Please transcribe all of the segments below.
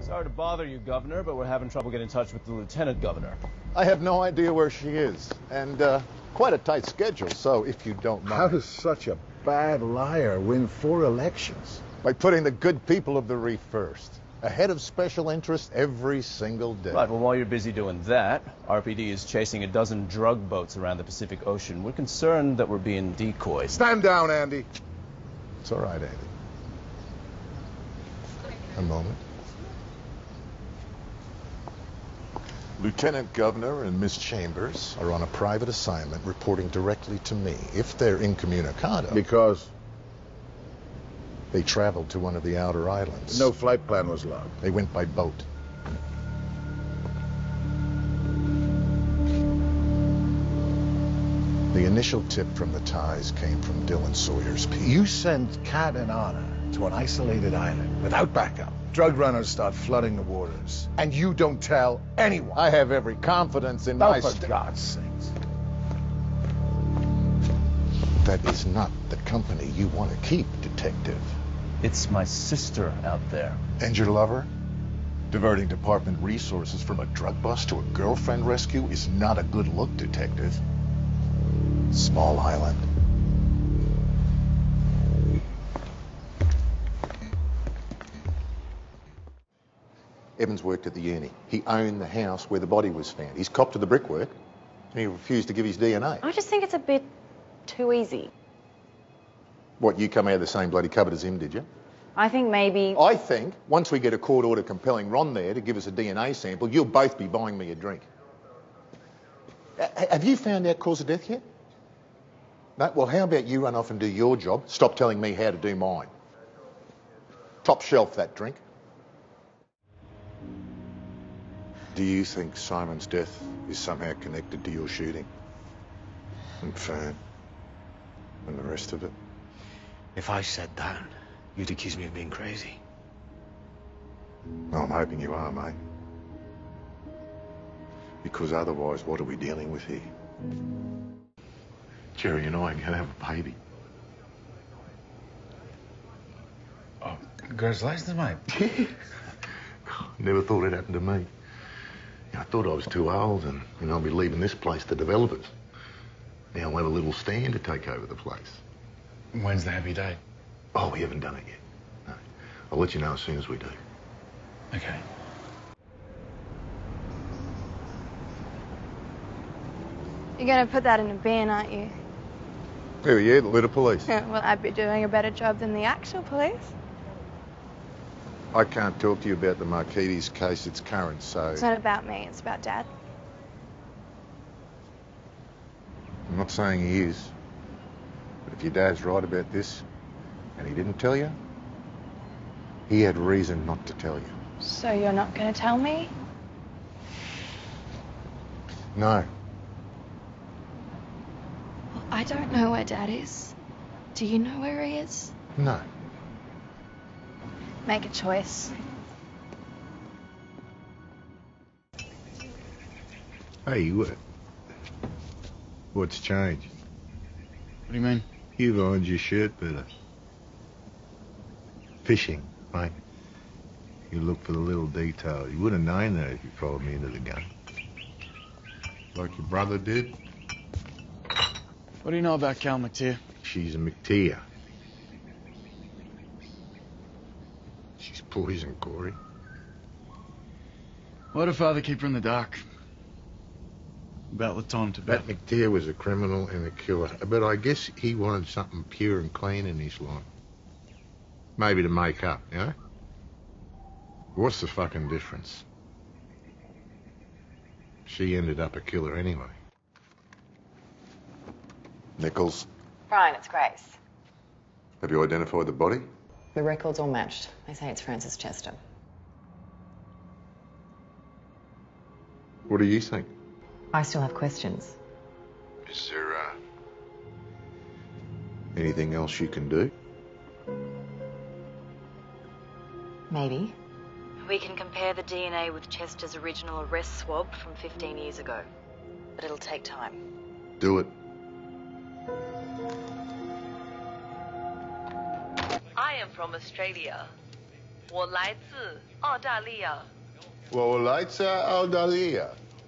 Sorry to bother you, Governor, but we're having trouble getting in touch with the Lieutenant Governor. I have no idea where she is, and quite a tight schedule, so if you don't mind... How does such a bad liar win 4 elections? By putting the good people of the reef first, ahead of special interests every single day. Right, well, while you're busy doing that, RPD is chasing a dozen drug boats around the Pacific Ocean. We're concerned that we're being decoyed. Stand down, Andy. It's all right, Andy. A moment. Lieutenant Governor and Miss Chambers are on a private assignment reporting directly to me, if they're incommunicado. Because? They traveled to one of the outer islands. No flight plan was logged. They went by boat. The initial tip from the ties came from Dylan Sawyer's people. You send Kat and Anna to an isolated island without backup. Drug runners start flooding the waters. And you don't tell anyone. I have every confidence in my... For God's sakes. That is not the company you want to keep, Detective. It's my sister out there. And your lover? Diverting department resources from a drug bust to a girlfriend rescue is not a good look, Detective. Small island. Evans worked at the uni. He owned the house where the body was found. He's copped to the brickwork, and he refused to give his DNA. I just think it's a bit too easy. What, you come out of the same bloody cupboard as him, did you? I think maybe... I think once we get a court order compelling Ron there to give us a DNA sample, you'll both be buying me a drink. Have you found out cause of death yet? No? Well, how about you run off and do your job? Stop telling me how to do mine. Top shelf, that drink. Do you think Simon's death is somehow connected to your shooting? And Fern? And the rest of it? If I said that, you'd accuse me of being crazy. Well, I'm hoping you are, mate. Because otherwise, what are we dealing with here? Jerry and I are going to have a baby. Oh, congratulations, mate. Never thought it happened to me. I thought I was too old and, I'll be leaving this place to developers. Now I'll have a little stand to take over the place. When's the happy day? Oh, we haven't done it yet. No. I'll let you know as soon as we do. Okay. You're going to put that in a bin, aren't you? Oh, yeah, the litter police. Well, I'd be doing a better job than the actual police. I can't talk to you about the Marquides case. It's current, so... It's not about me, it's about Dad. I'm not saying he is. But if your dad's right about this, and he didn't tell you, he had reason not to tell you. So you're not going to tell me? No. Well, I don't know where Dad is. Do you know where he is? No. Make a choice. Hey, what's changed? What do you mean? You've ironed your shirt better. Fishing, mate. You look for the little details. You would have known that if you followed me into the gun. Like your brother did. What do you know about Cal McTeer? She's a McTeer. She's poison, Corey. Why did Father keep her in the dark? About Laton to That McTeer was a criminal and a killer, but I guess he wanted something pure and clean in his life. Maybe to make up, you know? What's the fucking difference? She ended up a killer anyway. Nichols, Brian, it's Grace. have you identified the body? The records all matched. They say it's Francis Chester. What do you think? I still have questions. Is there, anything else you can do? Maybe. We can compare the DNA with Chester's original arrest swab from 15 years ago. But it'll take time. Do it. I am from Australia. 我来自澳大利亚。 Well, lights Aldalia.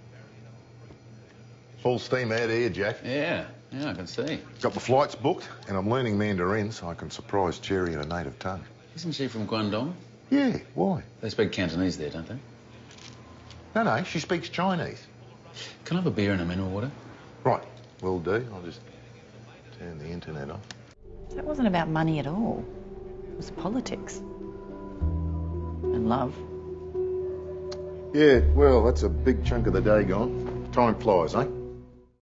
Full steam ahead here, Jack. Yeah, I can see. Got the flights booked, and I'm learning Mandarin so I can surprise Cherry in a native tongue. Isn't she from Guangdong? Yeah, why? They speak Cantonese there, don't they? No, she speaks Chinese. Can I have a beer and a mineral water? Right, will do. I'll just turn the internet off. That wasn't about money at all. It was politics. And love. Yeah, well, that's a big chunk of the day gone. Time flies, eh?